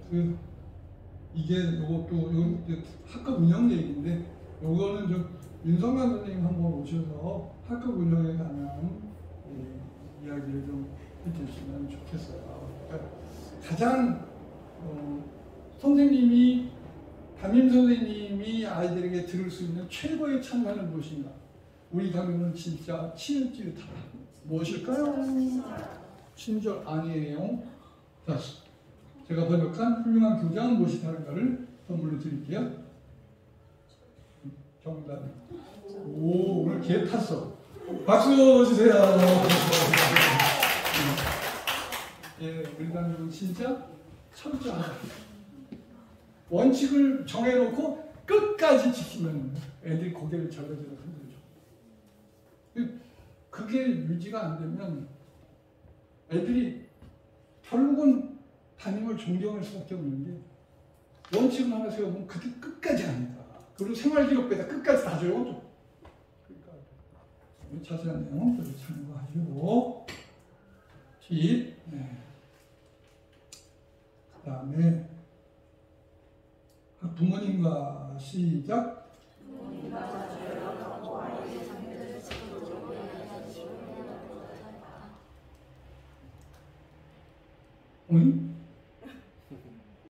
이게 요것도 학급 운영 얘기인데 요거는 좀 윤성만 선생님 한번 오셔서 학급 운영에 관한 이야기를 좀 해주시면 좋겠어요. 그러니까 가장 선생님이 담임 선생님이 아이들에게 들을 수 있는 최고의 찬사는 무엇인가? 우리 강의는 진짜 친일주의다. 무엇일까요? 친절 아니에요. 자, 제가 번역한 훌륭한 교장은 무엇이 다른가를 선물로 드릴게요. 정답. 오, 오늘 개 탔어. 박수 주세요. 예, 우리 강의는 진짜 철저하다. 원칙을 정해놓고 끝까지 지키면 애들이 고개를 절레절레 흔들죠. 그게 유지가 안 되면 애들이 결국은 담임을 존경할 수밖에 없는데 원칙을 하나 세워보면 그게 끝까지 합니다. 그리고 생활기록부에다 끝까지 다 적어줘. 그러니까 자세한 내용 참고하시고 팁. 네. 그 다음에 부모님과 시작. 응?